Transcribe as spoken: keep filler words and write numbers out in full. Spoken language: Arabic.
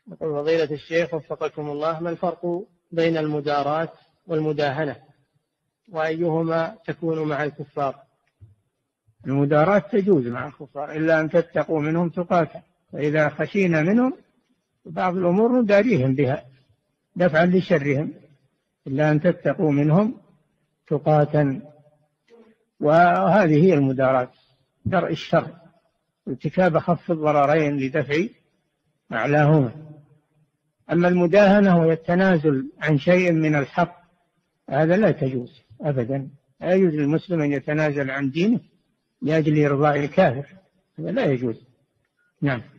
يقول فضيلة الشيخ وفقكم الله، ما الفرق بين المداراة والمداهنة، وأيهما تكون مع الكفار؟ المداراة تجوز مع الكفار إلا أن تتقوا منهم تقاتا، فإذا خشينا منهم بعض الأمور نداريهم بها دفعا لشرهم، إلا أن تتقوا منهم تقاتا. وهذه هي المداراة، درء الشر، ارتكاب أخف الضررين لدفع أعلاهما. أما المداهنة وهي التنازل عن شيء من الحق، هذا لا تجوز أبدا. لا يجوز للمسلم أن يتنازل عن دينه لأجل إرضاء الكافر، هذا لا يجوز. نعم.